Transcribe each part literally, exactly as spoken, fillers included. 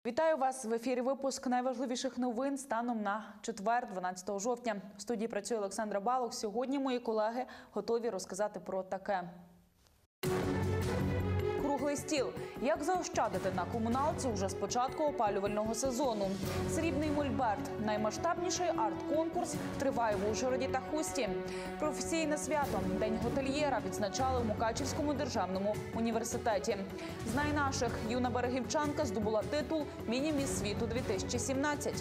Вітаю вас! В ефірі випуск найважливіших новин станом на четвер, дванадцятого жовтня. В студії працює Олександра Балух. Сьогодні мої колеги готові розказати про таке. Круглий стіл. Як заощадити на комуналці уже з початку опалювального сезону. Срібний мольберт. Наймасштабніший арт-конкурс триває в Ужгороді та Хусті. Професійне свято. День готельєра відзначали в Мукачівському державному університеті. Знай наших. Юна берегівчанка здобула титул «Міні-міс світу дві тисячі сімнадцять».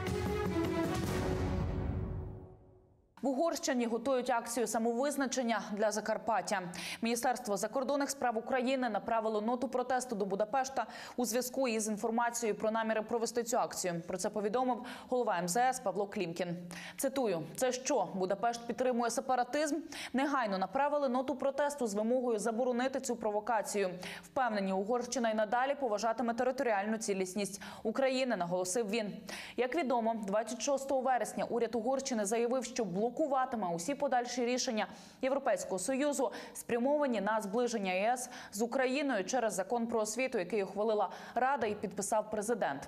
В Угорщині готують акцію самовизначення для Закарпаття. Міністерство закордонних справ України направило ноту протесту до Будапешта у зв'язку із інформацією про наміри провести цю акцію. Про це повідомив голова ем зе ес Павло Клімкін. Цитую: «Це що, Будапешт підтримує сепаратизм?» Негайно направили ноту протесту з вимогою заборонити цю провокацію. Впевнені, Угорщина й надалі поважатиме територіальну цілісність України, наголосив він. Як відомо, двадцять шостого вересня уряд Угорщини заявив, що блокує блокуватиме усі подальші рішення Європейського Союзу, спрямовані на зближення ЄС з Україною через закон про освіту, який ухвалила Рада і підписав президент.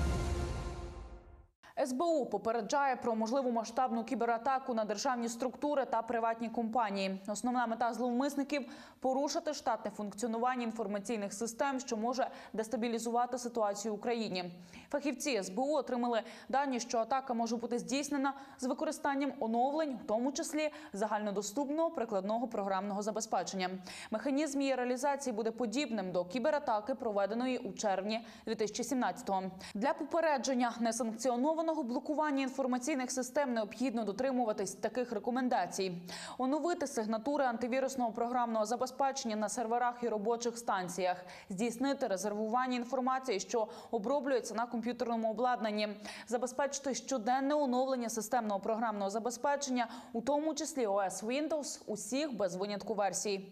ес бе у попереджає про можливу масштабну кібератаку на державні структури та приватні компанії. Основна мета зловмисників – порушити штатне функціонування інформаційних систем, що може дестабілізувати ситуацію в Україні. Фахівці ес бе у отримали дані, що атака може бути здійснена з використанням оновлень, в тому числі загальнодоступного прикладного програмного забезпечення. Механізм її реалізації буде подібним до кібератаки, проведеної у червні дві тисячі сімнадцятого. Для попередження несанкціонованого блокування інформаційних систем необхідно дотримуватись таких рекомендацій. Оновити сигнатури антивірусного програмного забезпечення на серверах і робочих станціях. Здійснити резервування інформації, що оброблюється на комп'ютерному обладнанні. Забезпечити щоденне оновлення системного програмного забезпечення, у тому числі о ес Windows, усіх без винятку версій.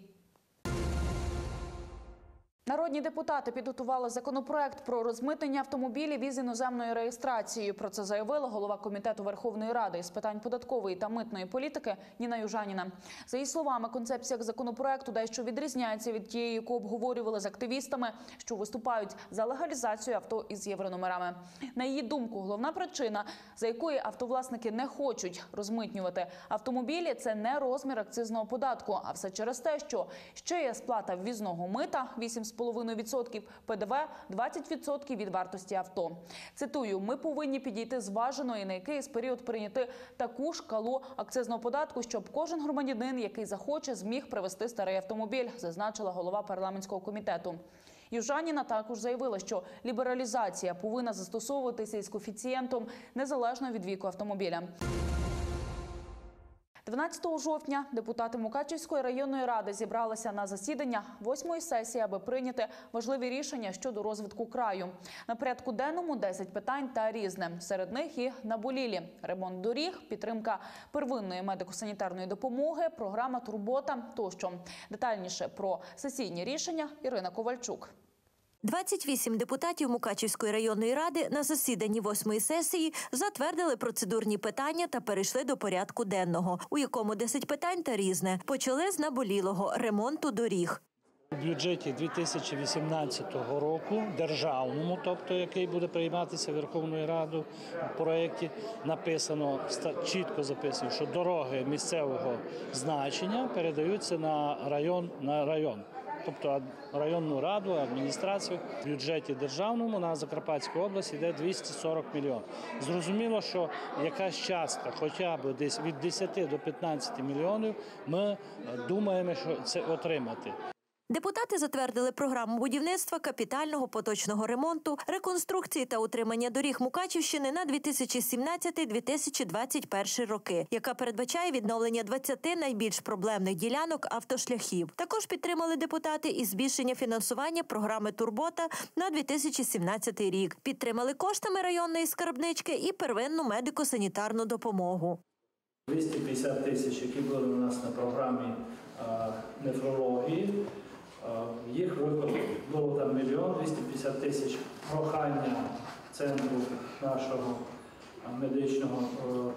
Народні депутати підготували законопроект про розмитнення автомобілів із іноземною реєстрацією. Про це заявила голова Комітету Верховної Ради з питань податкової та митної політики Ніна Южаніна. За її словами, концепція законопроекту дещо відрізняється від тієї, яку обговорювали з активістами, що виступають за легалізацію авто із єврономерами. На її думку, головна причина, за якої автовласники не хочуть розмитнювати автомобілі, це не розмір акцизного податку, а все через те, що ще є сплата ввізного мита – вісім цілих п'ять десятих відсотка, пе де ве – двадцять відсотків від вартості авто. Цитую: «Ми повинні підійти зважено і на якийсь період прийняти таку шкалу акцизного податку, щоб кожен громадянин, який захоче, зміг привезти старий автомобіль», зазначила голова парламентського комітету. Южаніна також заявила, що лібералізація повинна застосовуватися із коефіцієнтом незалежно від віку автомобіля. дванадцятого жовтня депутати Мукачівської районної ради зібралися на засідання восьмої сесії, аби прийняти важливі рішення щодо розвитку краю. На порядку денному десять питань та різне. Серед них і наболілі: ремонт доріг, підтримка первинної медико-санітарної допомоги, програма «Турбота» тощо. Детальніше про сесійні рішення Ірина Ковальчук. двадцять вісім депутатів Мукачівської районної ради на засіданні восьмої сесії затвердили процедурні питання та перейшли до порядку денного, у якому десять питань та різне. Почали з наболілого – ремонту доріг. У бюджеті дві тисячі вісімнадцятого року, державному, тобто який буде прийматися Верховною Радою, в проєкті написано, чітко записано, що дороги місцевого значення передаються на район, на район. Тобто районну раду, адміністрацію. В бюджеті державному на Закарпатську область йде двісті сорок мільйонів. Зрозуміло, що якась частка, хоча б десь від десяти до п'ятнадцяти мільйонів, ми думаємо, що це отримати. Депутати затвердили програму будівництва, капітального поточного ремонту, реконструкції та утримання доріг Мукачівщини на дві тисячі сімнадцятий - дві тисячі двадцять перший роки, яка передбачає відновлення двадцяти найбільш проблемних ділянок автошляхів. Також підтримали депутати і збільшення фінансування програми «Турбота» на дві тисячі сімнадцятий рік. Підтримали коштами районної скарбнички і первинну медико-санітарну допомогу. двісті п'ятдесят тисяч, які були у нас на програмі нефрології, їх виконали. Було там мільйон двісті п'ятдесят тисяч. Прохання центру нашого медичного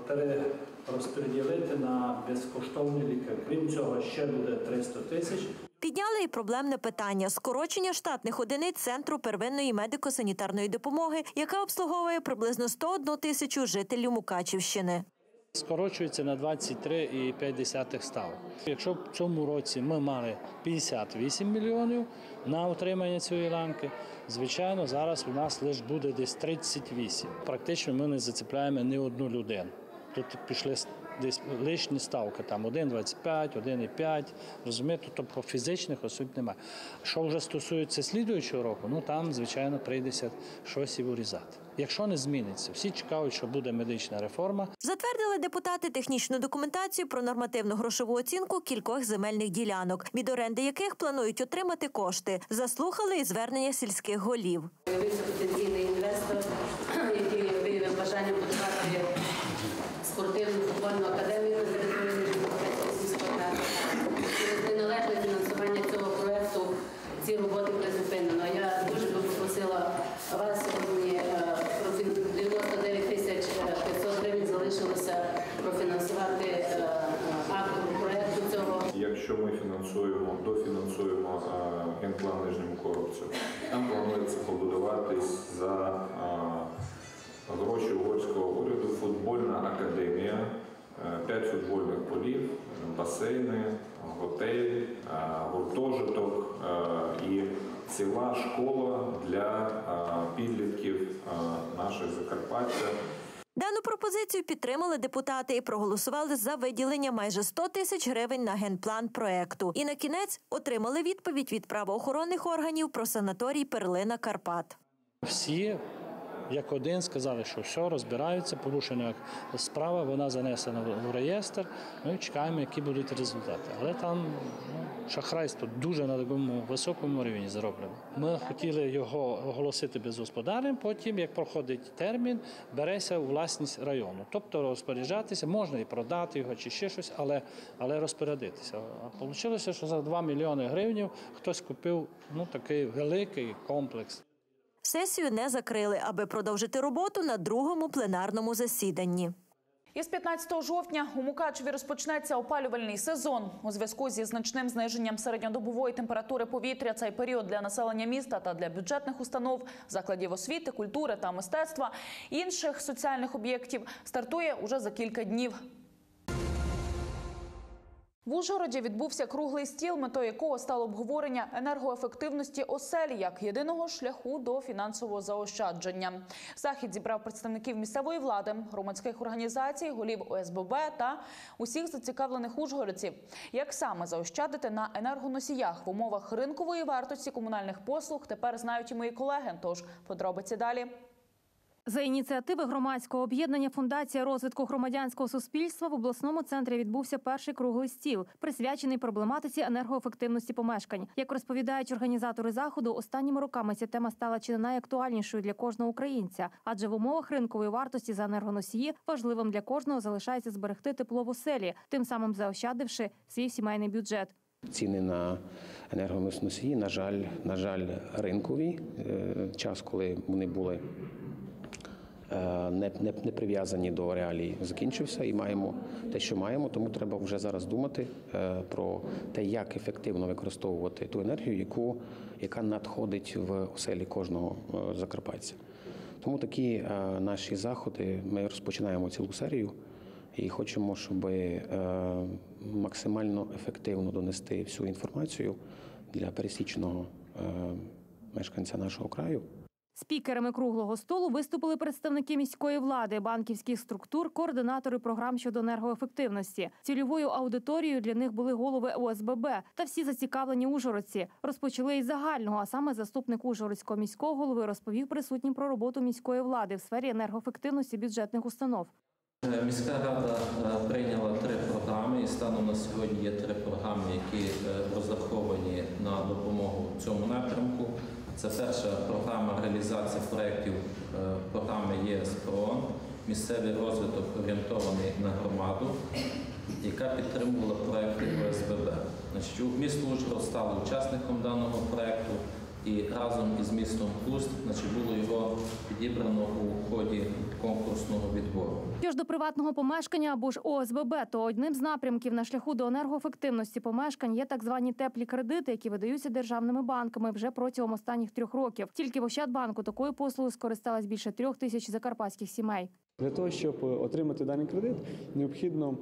перерозподілити на безкоштовні ліки. Крім цього, ще буде триста тисяч. Підняли і проблемне питання – скорочення штатних одиниць Центру первинної медико-санітарної допомоги, яка обслуговує приблизно сто одну тисячу жителів Мукачівщини. Скорочується на двадцять три цілих п'ять десятих ставок. Якщо в цьому році ми мали п'ятдесят вісім мільйонів на утримання цієї ланки, звичайно, зараз у нас лише буде десь тридцять вісім. Практично ми не зацепляємо ні одну людину. Тут пішли десь лишні ставки, там один цілих двадцять п'ять, один цілих п'ять, розумієте, тобто фізичних осіб немає. Що вже стосується слідуючого року, ну там, звичайно, прийдеться щось і вирізати. Якщо не зміниться, всі чекають, що буде медична реформа. Затвердили депутати технічну документацію про нормативно-грошову оцінку кількох земельних ділянок, від оренди яких планують отримати кошти. Заслухали і звернення сільських голів. З'явився потенційний інвестор, який виявив бажання будувати спортивну футбольну академію на території Мукачівської сільської ради. Через неналежне фінансування цього проєкту ці роботи призупинено. Я дуже би попросила вас сьогодні про дев'яносто дев'ять тисяч п'ятсот гривень залишилося профінансувати автору проєкту цього. Якщо ми фінансуємо, дофінансуємо генплан Нижньому Коробцю, там планується побудуватись за гроші угорського уряду футбольна академія, п'ять футбольних полів, басейни, готель, гуртожиток і ціла школа для підлітків наших Закарпаття. Дану пропозицію підтримали депутати і проголосували за виділення майже сто тисяч гривень на генплан проекту. І на кінець отримали відповідь від правоохоронних органів про санаторій «Перлина Карпат». Всі як один сказали, що все, розбираються, порушена справа, вона занесена в реєстр, ну і чекаємо, які будуть результати. Але там ну, шахрайство дуже на такому високому рівні зроблено. Ми хотіли його оголосити безгосподарним, потім, як проходить термін, береться у власність району. Тобто розпоряджатися, можна і продати його, чи ще щось, але, але розпорядитися. А вийшло, що за два мільйони гривень хтось купив ну, такий великий комплекс. Сесію не закрили, аби продовжити роботу на другому пленарному засіданні. Із п'ятнадцятого жовтня у Мукачеві розпочнеться опалювальний сезон. У зв'язку зі значним зниженням середньодобової температури повітря цей період для населення міста та для бюджетних установ, закладів освіти, культури та мистецтва, інших соціальних об'єктів стартує уже за кілька днів. В Ужгороді відбувся круглий стіл, метою якого стало обговорення енергоефективності осель як єдиного шляху до фінансового заощадження. Захід зібрав представників місцевої влади, громадських організацій, голів О С Б Б та усіх зацікавлених ужгородців. Як саме заощадити на енергоносіях в умовах ринкової вартості комунальних послуг, тепер знають і мої колеги. Тож подробиці далі. За ініціативи громадського об'єднання «Фундація розвитку громадянського суспільства» в обласному центрі відбувся перший круглий стіл, присвячений проблематиці енергоефективності помешкань. Як розповідають організатори заходу, останніми роками ця тема стала чи не найактуальнішою для кожного українця, адже в умовах ринкової вартості за енергоносії важливим для кожного залишається зберегти тепло в оселі, тим самим заощадивши свій сімейний бюджет. Ціни на енергоносії, на жаль, на жаль, ринкові. Час, коли вони були Не, не, не прив'язані до реалій, закінчився і маємо те, що маємо, тому треба вже зараз думати е, про те, як ефективно використовувати ту енергію, яку, яка надходить в оселі кожного е, закарпатця. Тому такі е, наші заходи, ми розпочинаємо цілу серію і хочемо, щоб е, максимально ефективно донести всю інформацію для пересічного е, мешканця нашого краю. Спікерами круглого столу виступили представники міської влади, банківських структур, координатори програм щодо енергоефективності. Цільовою аудиторією для них були голови О С Б Б та всі зацікавлені ужгородці. Розпочали із загального, а саме заступник Ужгородського міського голови розповів присутнім про роботу міської влади в сфері енергоефективності бюджетних установ. Міська рада прийняла три програми і станом на сьогодні є три програми, які розраховані на допомогу в цьому напрямку. Це перша програма реалізації проєктів програми Є С П О Н, місцевий розвиток орієнтований на громаду, яка підтримувала проєкти О С Б Б. Значить, місто Ужгород стало учасником даного проєкту і разом із містом Хуст значить, було його підібрано у ході конкурсного відбору. Що ж до приватного помешкання або ж О С Б Б, то одним з напрямків на шляху до енергоефективності помешкань є так звані теплі кредити, які видаються державними банками вже протягом останніх трьох років. Тільки в Ощадбанку такою послугою скористалось більше трьох тисяч закарпатських сімей. Для того, щоб отримати даний кредит, необхідно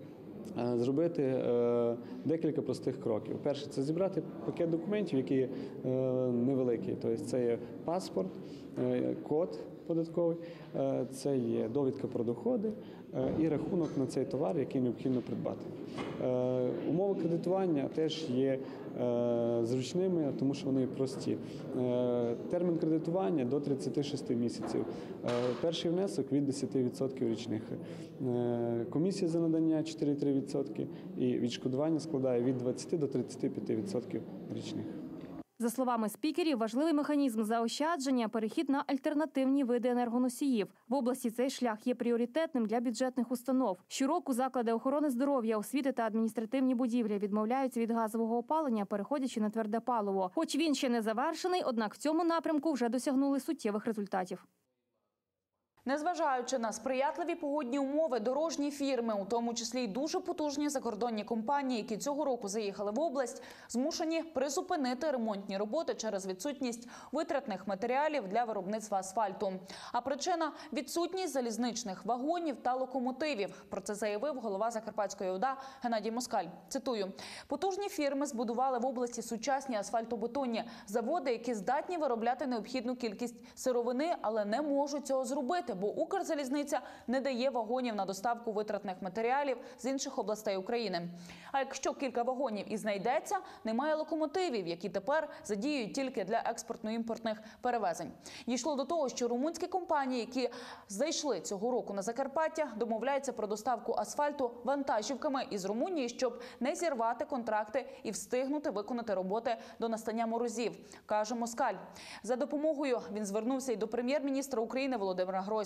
зробити декілька простих кроків. Перше – це зібрати пакет документів, які невеликі. Тобто це є паспорт, код податковий, це є довідка про доходи і рахунок на цей товар, який необхідно придбати. Умови кредитування теж є зручними, тому що вони прості. Термін кредитування до тридцяти шести місяців. Перший внесок від десяти відсотків річних. Комісія за надання чотири цілих три десятих відсотка і відшкодування складає від двадцяти до тридцяти п'яти відсотків річних. За словами спікерів, важливий механізм заощадження – перехід на альтернативні види енергоносіїв. В області цей шлях є пріоритетним для бюджетних установ. Щороку заклади охорони здоров'я, освіти та адміністративні будівлі відмовляються від газового опалення, переходячи на тверде паливо. Хоч він ще не завершений, однак в цьому напрямку вже досягнули суттєвих результатів. Незважаючи на сприятливі погодні умови, дорожні фірми, у тому числі й дуже потужні закордонні компанії, які цього року заїхали в область, змушені призупинити ремонтні роботи через відсутність витратних матеріалів для виробництва асфальту. А причина – відсутність залізничних вагонів та локомотивів. Про це заявив голова Закарпатської О Д А Геннадій Москаль. Цитую. «Потужні фірми збудували в області сучасні асфальтобетонні заводи, які здатні виробляти необхідну кількість сировини, але не можуть цього зробити, бо Укрзалізниця не дає вагонів на доставку витратних матеріалів з інших областей України. А якщо кілька вагонів і знайдеться, немає локомотивів, які тепер задіюють тільки для експортно-імпортних перевезень». Дійшло до того, що румунські компанії, які зайшли цього року на Закарпаття, домовляються про доставку асфальту вантажівками із Румунії, щоб не зірвати контракти і встигнути виконати роботи до настання морозів, каже Москаль. За допомогою він звернувся і до прем'єр-міністра України Володимира Гройсмана.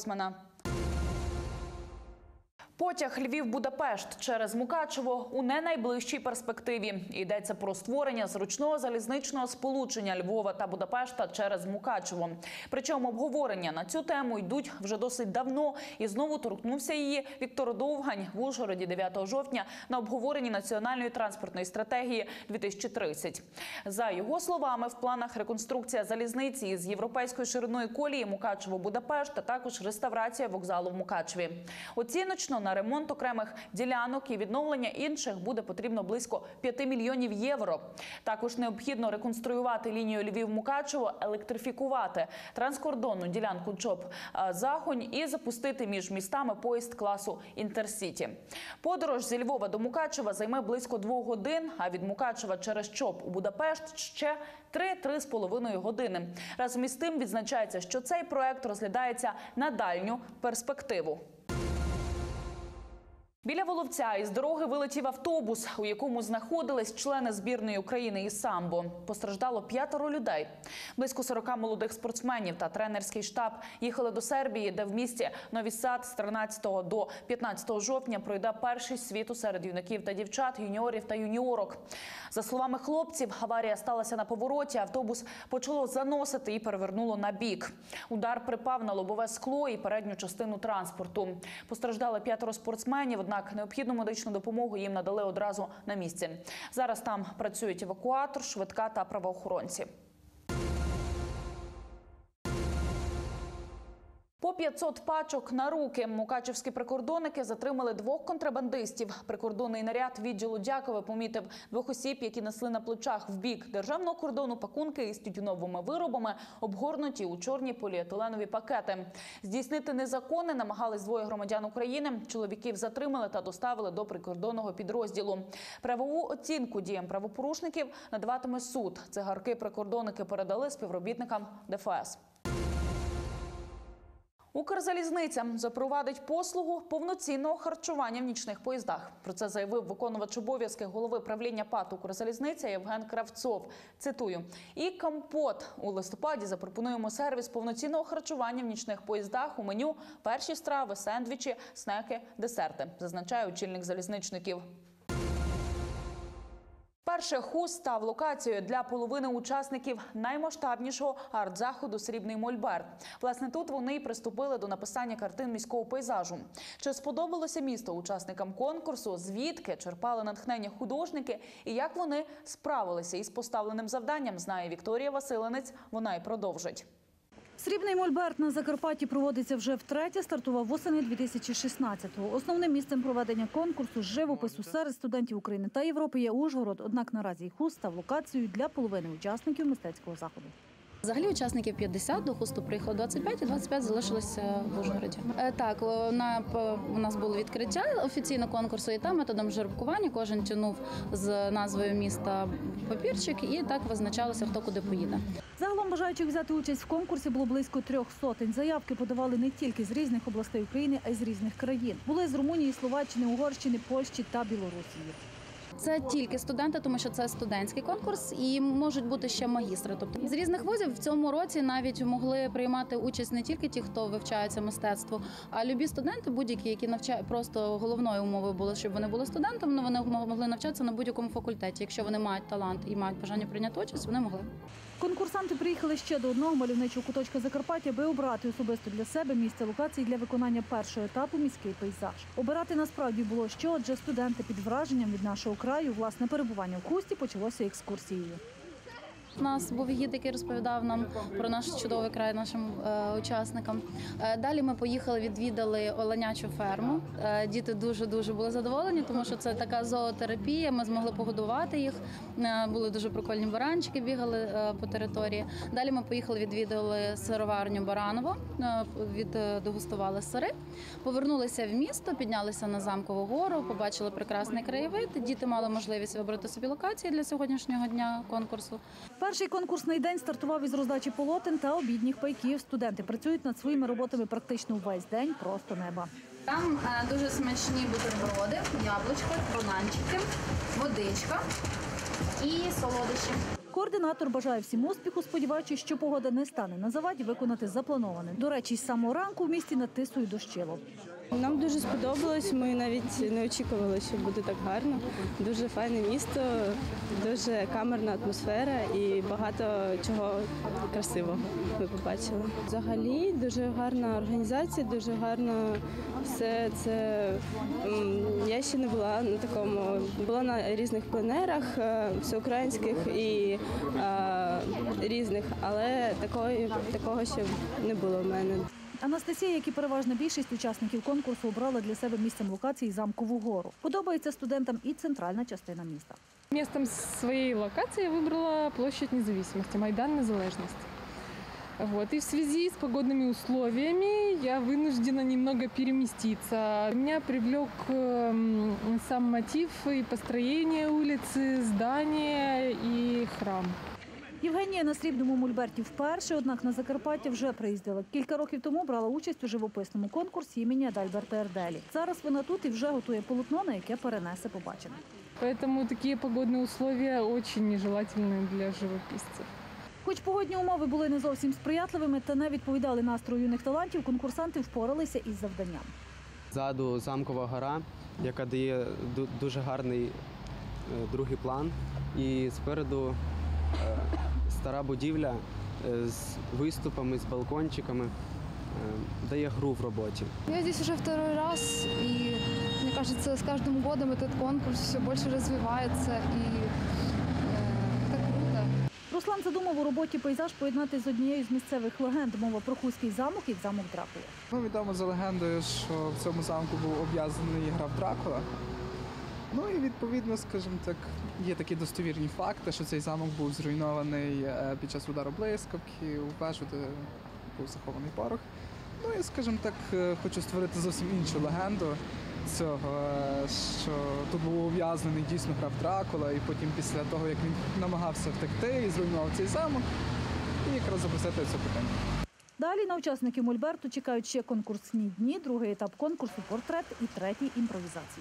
Потяг Львів-Будапешт через Мукачево у не найближчій перспективі. Йдеться про створення зручного залізничного сполучення Львова та Будапешта через Мукачево. Причому обговорення на цю тему йдуть вже досить давно. І знову торкнувся її Віктор Довгань в Ужгороді дев'ятого жовтня на обговоренні національної транспортної стратегії дві тисячі тридцять. За його словами, в планах реконструкція залізниці із європейською шириною колії Мукачево-Будапешт, а також реставрація вокзалу в Мукачеві. Оціночно на ремонт окремих ділянок і відновлення інших буде потрібно близько п'яти мільйонів євро. Також необхідно реконструювати лінію Львів-Мукачево, електрифікувати транскордонну ділянку Чоп-Захонь і запустити між містами поїзд класу «Інтерсіті». Подорож зі Львова до Мукачева займе близько двох годин, а від Мукачева через Чоп у Будапешт ще три-три з половиною години. Разом із тим відзначається, що цей проект розглядається на дальню перспективу. Біля Воловця із дороги вилетів автобус, у якому знаходились члени збірної України із самбо. Постраждало п'ятеро людей. Близько сорока молодих спортсменів та тренерський штаб їхали до Сербії, де в місті Нові Сад з тринадцятого до п'ятнадцятого жовтня пройде перший світу серед юнаків та дівчат, юніорів та юніорок. За словами хлопців, аварія сталася на повороті, автобус почало заносити і перевернуло на бік. Удар припав на лобове скло і передню частину транспорту. Постраждали п'ятеро спортсменів, однак необхідну медичну допомогу їм надали одразу на місці. Зараз там працюють евакуатор, швидка та правоохоронці. По п'ятсот пачок на руки. Мукачевські прикордонники затримали двох контрабандистів. Прикордонний наряд відділу Дякове помітив двох осіб, які несли на плечах в бік державного кордону пакунки із тютюновими виробами, обгорнуті у чорні поліетиленові пакети. Здійснити незаконне намагались двоє громадян України. Чоловіків затримали та доставили до прикордонного підрозділу. Правову оцінку діям правопорушників надаватиме суд. Цигарки прикордонники передали співробітникам Де Еф Ес. Укрзалізниця запровадить послугу повноцінного харчування в нічних поїздах. Про це заявив виконувач обов'язків голови правління ПАТ «Укрзалізниця» Євген Кравцов. Цитую. «І компот. У листопаді запропонуємо сервіс повноцінного харчування в нічних поїздах. У меню перші страви, сендвічі, снеки, десерти», зазначає очільник залізничників. Перше хуст став локацією для половини учасників наймасштабнішого арт-заходу «Срібний мольберт». Власне, тут вони й приступили до написання картин міського пейзажу. Чи сподобалося місто учасникам конкурсу, звідки черпали натхнення художники і як вони справилися із поставленим завданням, знає Вікторія Василинець. Вона й продовжить. Срібний мольберт на Закарпатті проводиться вже втретє, стартував восени дві тисячі шістнадцятого. Основним місцем проведення конкурсу з живопису серед студентів України та Європи є Ужгород, однак наразі й хуст став локацією для половини учасників мистецького заходу. Взагалі учасників п'ятдесят, до хусту приїхало двадцять п'ять, і двадцять п'ять залишилося в Ужгороді. Так, на, у нас було відкриття офіційно конкурсу, і там методом жеребкування кожен тягнув з назвою міста папірчик, і так визначалося, хто куди поїде. Загалом бажаючих взяти участь в конкурсі було близько трьох сотень. Заявки подавали не тільки з різних областей України, а й з різних країн. Були з Румунії, Словаччини, Угорщини, Польщі та Білорусії. Це тільки студенти, тому що це студентський конкурс, і можуть бути ще магістри. Тобто з різних вузів в цьому році навіть могли приймати участь не тільки ті, хто вивчається мистецтву, а любі студенти, будь-які, які навчають, просто головною умовою було, щоб вони були студентами, вони могли навчатися на будь-якому факультеті. Якщо вони мають талант і мають бажання прийняти участь, вони могли. Конкурсанти приїхали ще до одного мальовничого куточка Закарпаття, аби обрати особисто для себе місце локації для виконання першого етапу «Міський пейзаж». Обирати насправді було що, адже студенти під враженням від нашого краю, власне, перебування в хусті почалося екскурсією. У нас був гід, який розповідав нам про наш чудовий край нашим е, учасникам. Е, далі ми поїхали, відвідали оленячу ферму. Е, діти дуже-дуже були задоволені, тому що це така зоотерапія, ми змогли погодувати їх. Е, були дуже прикольні баранчики, бігали е, по території. Далі ми поїхали, відвідали сироварню Бараново, е, віддегустували сири. Повернулися в місто, піднялися на Замкову гору, побачили прекрасний краєвид. Діти мали можливість вибрати собі локації для сьогоднішнього дня конкурсу. Перший конкурсний день стартував із роздачі полотен та обідніх пайків. Студенти працюють над своїми роботами практично увесь день, просто неба. Там е, дуже смачні бутерброди, яблучка, бананчики, водичка і солодощі. Координатор бажає всім успіху, сподіваючись, що погода не стане на заваді виконати заплановане. До речі, з самого ранку в місті над Тисою дощило. Нам дуже сподобалось, ми навіть не очікували, що буде так гарно. Дуже файне місто, дуже камерна атмосфера і багато чого красивого ми побачили. Взагалі дуже гарна організація, дуже гарно все це. Я ще не була на такому, була на різних пленерах, всеукраїнських і а, різних, але такого, такого ще не було в мене. Анастасія, як і переважна більшість учасників конкурсу, обрала для себе місцем локації Замкову гору. Подобається студентам і центральна частина міста. Містом своєї локації я вибрала площадь Незалежності, Майдан Незалежності. Вот. И в связи с погодными условиями я вынуждена немного переместиться. Меня привлек сам мотив и построение улицы, здания и храм. Євгенія на Срібному мольберті вперше, однак на Закарпаття вже приїздила. Кілька років тому брала участь у живописному конкурсі імені Адальберта Ерделі. Зараз вона тут і вже готує полотно, на яке перенесе побачене. Поэтому такі погодні условия дуже нежелательні для живописців. Хоч погодні умови були не зовсім сприятливими та не відповідали настрою юних талантів, конкурсанти впоралися із завданням. Ззаду Замкова гора, яка дає дуже гарний другий план, і спереду стара будівля з виступами, з балкончиками дає гру в роботі. Я здесь уже второй раз, и мне кажется, с каждым годом этот конкурс все больше развивается, и э, это круто. Руслан задумав у роботі пейзаж поєднати з однією з місцевих легенд. Мова про Хуський замок і замок Дракули. Ну, відомо за легендою, що в цьому замку був обв'язаний граф Дракула. Ну і відповідно, скажімо так, є такі достовірні факти, що цей замок був зруйнований під час удару блискавки, у вежу, де був захований порох. Ну і, скажімо так, хочу створити зовсім іншу легенду цього, що тут був ув'язнений дійсно граф Дракула, і потім після того, як він намагався втекти і зруйнував цей замок, і якраз запросити це питання. Далі на учасників мольберту чекають ще конкурсні дні, другий етап конкурсу «Портрет» і третій імпровізації.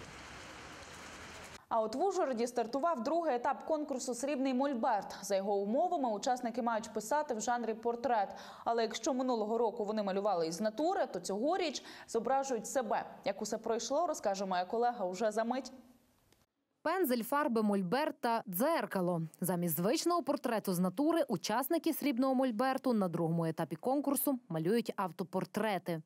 А от в Ужгороді стартував другий етап конкурсу «Срібний мольберт». За його умовами учасники мають писати в жанрі портрет. Але якщо минулого року вони малювали із натури, то цьогоріч зображують себе. Як усе пройшло, розкаже моя колега уже за мить. Пензель, фарби, мольберт та дзеркало. Замість звичного портрету з натури учасники срібного мольберту на другому етапі конкурсу малюють автопортрети.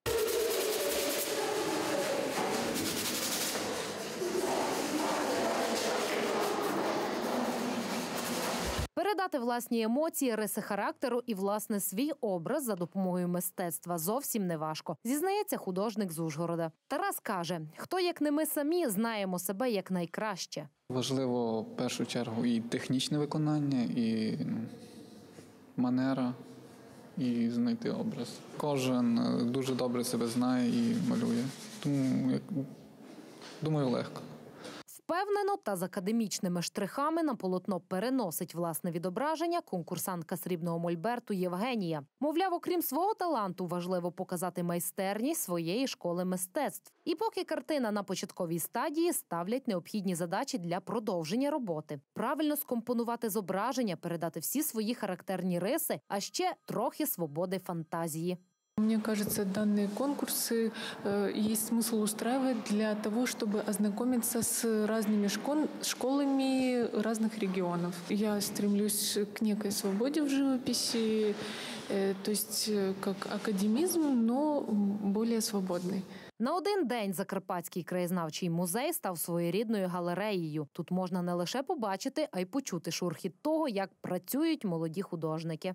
Передати власні емоції, риси характеру і, власне, свій образ за допомогою мистецтва зовсім не важко, зізнається художник з Ужгорода. Тарас каже, хто, як не ми самі, знаємо себе як найкраще. Важливо, в першу чергу, і технічне виконання, і манера, і знайти образ. Кожен дуже добре себе знає і малює, тому, думаю, легко. Впевнено та з академічними штрихами на полотно переносить власне відображення конкурсантка срібного мольберту Євгенія. Мовляв, окрім свого таланту, важливо показати майстерність своєї школи мистецтв. І поки картина на початковій стадії, ставлять необхідні задачі для продовження роботи. Правильно скомпонувати зображення, передати всі свої характерні риси, а ще трохи свободи фантазії. Мне кажется, данные конкурсы э, есть смысл устраивать для того, чтобы ознакомиться с разными школ- школами разных регионов. Я стремлюсь к некой свободе в живописи, э, то есть э, как академизм, но более свободный. На один день Закарпатський краєзнавчий музей став своєрідною галереєю. Тут можна не лише побачити, а й почути шурхіт того, як працюють молоді художники.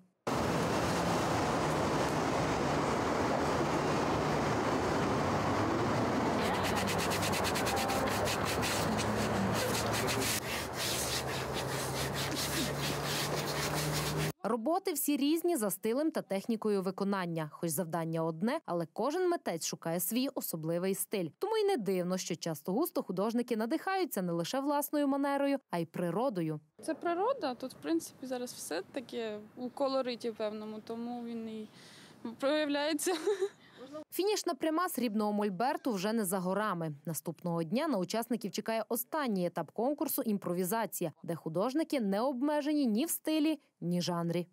Роботи всі різні за стилем та технікою виконання. Хоч завдання одне, але кожен митець шукає свій особливий стиль. Тому й не дивно, що часто-густо художники надихаються не лише власною манерою, а й природою. Це природа, тут, в принципі, зараз все таке у колориті певному, тому він і проявляється. Фінішна пряма срібного мольберту вже не за горами. Наступного дня на учасників чекає останній етап конкурсу «Імпровізація», де художники не обмежені ні в стилі, ні жанрі.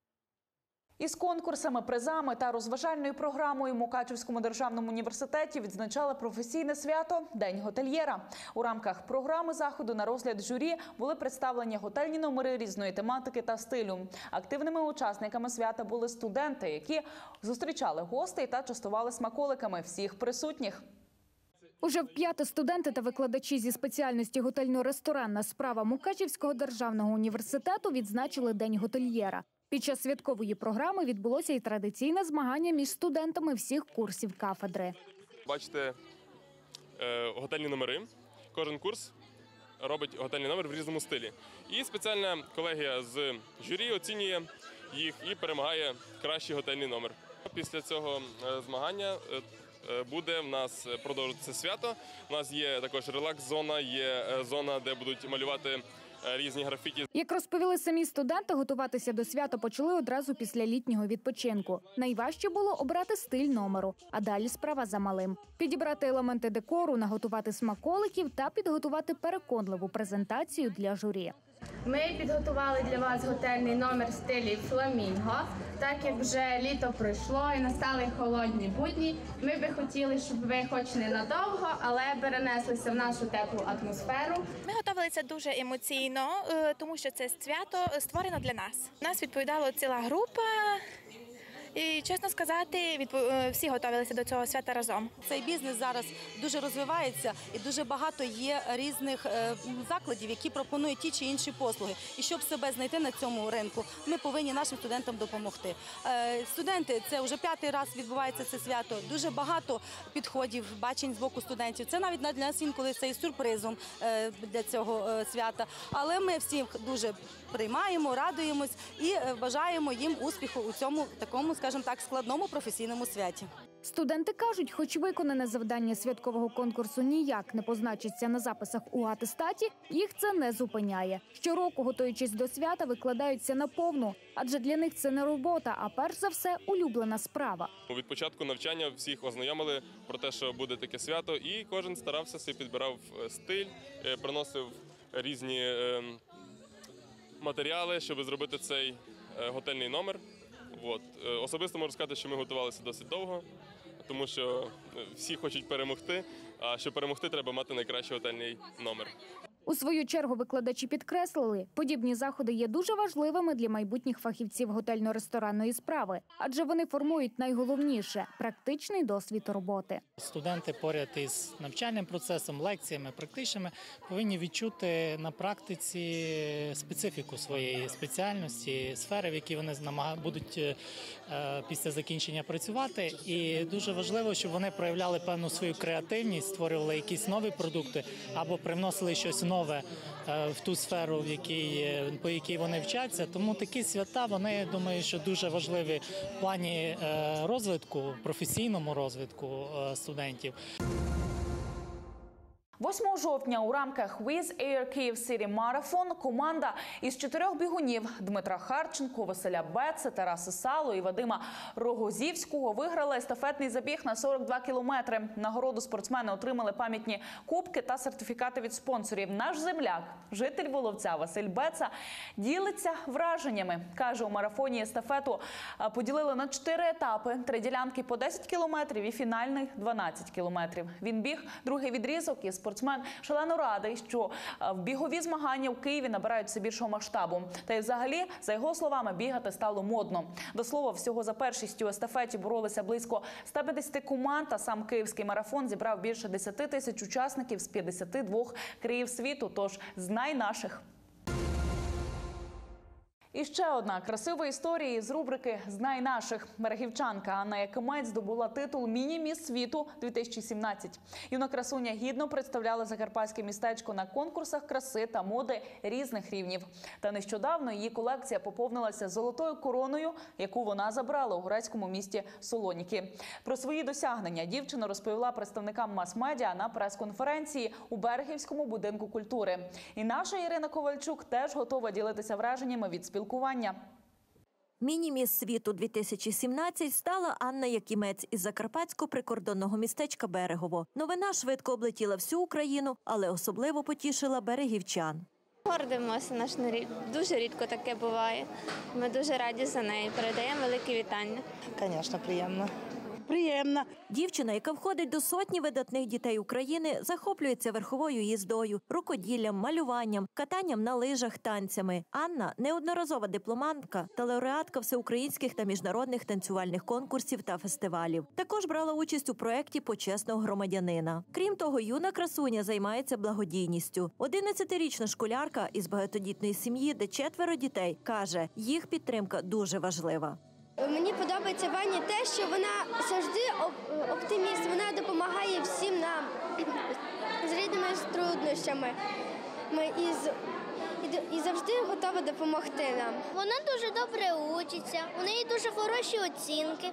Із конкурсами, призами та розважальною програмою в Мукачівському державному університеті відзначали професійне свято «День готельєра». У рамках програми заходу на розгляд журі були представлені готельні номери різної тематики та стилю. Активними учасниками свята були студенти, які зустрічали гостей та частували смаколиками всіх присутніх. Уже вп'яте студенти та викладачі зі спеціальності готельно-ресторанна справа Мукачівського державного університету відзначили День готельєра. Під час святкової програми відбулося і традиційне змагання між студентами всіх курсів кафедри. Бачите е, готельні номери. Кожен курс робить готельний номер в різному стилі. І спеціальна колегія з журі оцінює їх і перемагає кращий готельний номер. Після цього змагання буде в нас продовжуватися свято. У нас є також релакс-зона, є зона, де будуть малювати різні графіті. Як розповіли самі студенти, готуватися до свята почали одразу після літнього відпочинку. Найважче було обрати стиль номеру, а далі справа за малим. Підібрати елементи декору, наготувати смаколиків та підготувати переконливу презентацію для журі. Ми підготували для вас готельний номер в стилі фламінго. Так як вже літо пройшло і настали холодні будні, ми би хотіли, щоб ви хоч ненадовго, але перенеслися в нашу теплу атмосферу. Ми готувалися дуже емоційно, тому що це свято створено для нас. Нас відповідала ціла група. І, чесно сказати, всі готувалися до цього свята разом. Цей бізнес зараз дуже розвивається і дуже багато є різних закладів, які пропонують ті чи інші послуги. І щоб себе знайти на цьому ринку, ми повинні нашим студентам допомогти. Студенти, це вже п'ятий раз відбувається це свято. Дуже багато підходів, бачень з боку студентів. Це навіть для нас інколи це і сюрпризом для цього свята. Але ми всіх дуже приймаємо, радуємось і бажаємо їм успіху у цьому такому, скажімо так, складному професійному святі. Студенти кажуть, хоч виконане завдання святкового конкурсу ніяк не позначиться на записах у атестаті, їх це не зупиняє. Щороку, готуючись до свята, викладаються наповну, адже для них це не робота, а перш за все улюблена справа. Від початку навчання всіх ознайомили про те, що буде таке свято, і кожен старався собі, підбирав стиль, приносив різні матеріали, щоб зробити цей готельний номер. От. Особисто можу сказати, що ми готувалися досить довго, тому що всі хочуть перемогти, а щоб перемогти, треба мати найкращий готельний номер. У свою чергу викладачі підкреслили, подібні заходи є дуже важливими для майбутніх фахівців готельно-ресторанної справи, адже вони формують найголовніше – практичний досвід роботи. Студенти поряд із навчальним процесом, лекціями, практичними повинні відчути на практиці специфіку своєї спеціальності, сфери, в якій вони будуть після закінчення працювати. І дуже важливо, щоб вони проявляли певну свою креативність, створювали якісь нові продукти або привносили щось нове в ту сферу, в якій, по якій вони вчаться. Тому такі свята, вони, я думаю, що дуже важливі в плані розвитку, професійному розвитку студентів. восьмого жовтня у рамках Wizz Air Kyiv City Marathon команда із чотирьох бігунів Дмитра Харченко, Василя Беца, Тараса Сало і Вадима Рогозівського виграли естафетний забіг на сорок два кілометри. Нагороду спортсмени отримали пам'ятні кубки та сертифікати від спонсорів. Наш земляк, житель Воловця Василь Беца, ділиться враженнями. Каже, у марафоні естафету поділили на чотири етапи, три ділянки по десять кілометрів і фінальних дванадцять кілометрів. Він біг другий відрізок і спортсмен шалено радий, що в бігові змагання в Києві набирають все більшого масштабу. Та й взагалі, за його словами, бігати стало модно. До слова, всього за першість у естафеті боролися близько ста п'ятдесяти команд, а сам київський марафон зібрав більше десяти тисяч учасників з п'ятдесяти двох країн світу. Тож, знай наших! І ще одна красива історія з рубрики «Знай наших». Берегівчанка Анна Якимець здобула титул «Міні-міс світу дві тисячі сімнадцять». Юна красуня гідно представляла закарпатське містечко на конкурсах краси та моди різних рівнів. Та нещодавно її колекція поповнилася золотою короною, яку вона забрала у грецькому місті Солоніки. Про свої досягнення дівчина розповіла представникам мас-медіа на прес-конференції у Берегівському будинку культури. І наша Ірина Ковальчук теж готова ділитися враженнями від спілкування. Міні-міс світу дві тисячі сімнадцять стала Анна Якимець із закарпатського прикордонного містечка Берегово. Новина швидко облетіла всю Україну, але особливо потішила берегівчан. Гордимося, наш народ. Дуже рідко таке буває. Ми дуже раді за неї. Передаємо велике вітання. Звісно, приємно. Приємно. Дівчина, яка входить до сотні видатних дітей України, захоплюється верховою їздою, рукоділлям, малюванням, катанням на лижах, танцями. Анна – неодноразова дипломантка та лауреатка всеукраїнських та міжнародних танцювальних конкурсів та фестивалів. Також брала участь у проєкті «Почесного громадянина». Крім того, юна красуня займається благодійністю. одинадцятирічна школярка із багатодітної сім'ї, де четверо дітей, каже, їх підтримка дуже важлива. Мені подобається Ваня те, що вона завжди оптиміст, вона допомагає всім нам з різними труднощами Ми із, і завжди готова допомогти нам. Вона дуже добре учиться, у неї дуже хороші оцінки.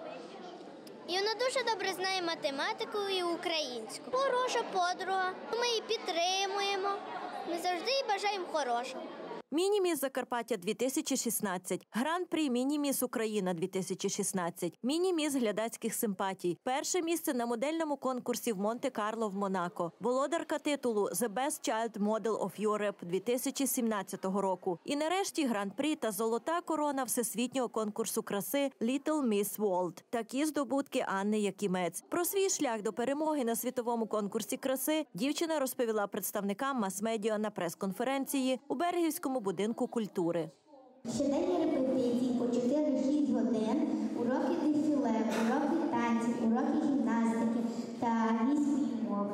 І вона дуже добре знає математику і українську. Хороша подруга, ми її підтримуємо, ми завжди їй бажаємо хорошого. Міні-міс Закарпаття дві тисячі шістнадцять, Гран-прі Міні-міс Україна дві тисячі шістнадцять, Міні-міс глядацьких симпатій, перше місце на модельному конкурсі в Монте-Карло в Монако, володарка титулу The Best Child Model of Europe дві тисячі сімнадцятого року і нарешті Гран-прі та золота корона всесвітнього конкурсу краси Little Miss World. Такі здобутки Анни Якимець. Про свій шлях до перемоги на світовому конкурсі краси дівчина розповіла представникам мас-медіа на прес-конференції у Берегівському будинку культури. Щоденні репетиції по чотири-шість годин, уроки дефіле, уроки танців, уроки гімнастики та англійської мови.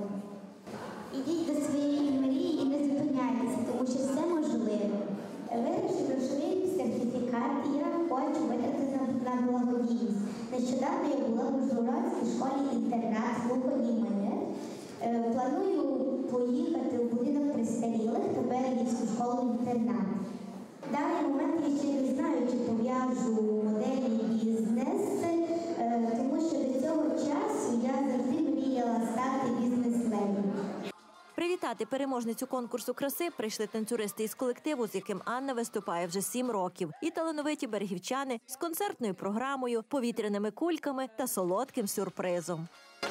Ідіть до своєї мрії і не зупиняйтеся, тому що все можливо. Виграші грошовий сертифікат і я хочу витратити на благодійність. Нещодавно я була в Ужгородській школі-інтернат глухонімих. Планую поїхати в будинок престарілих та Берегівську школу-інтернат. В даний момент я ще не знаю, чи пов'яжу модельний бізнес, тому що до цього часу я завжди мріяла стати бізнес-леді. Привітати переможницю конкурсу краси прийшли танцюристи із колективу, з яким Анна виступає вже сім років, і талановиті берегівчани з концертною програмою, повітряними кульками та солодким сюрпризом.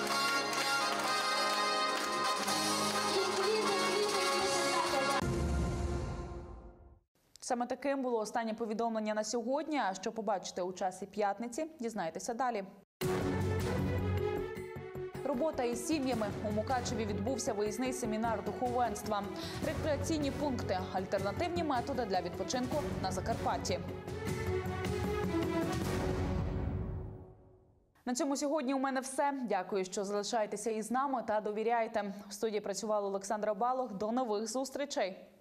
Саме таким було останнє повідомлення на сьогодні. А що побачите у часі п'ятниці, дізнайтеся далі. робота із сім'ями. У Мукачеві відбувся виїзний семінар духовенства. Рекреаційні пункти – альтернативні методи для відпочинку на Закарпатті. На цьому сьогодні у мене все. Дякую, що залишаєтеся із нами та довіряєте. В студії працювала Олександра Балох. До нових зустрічей.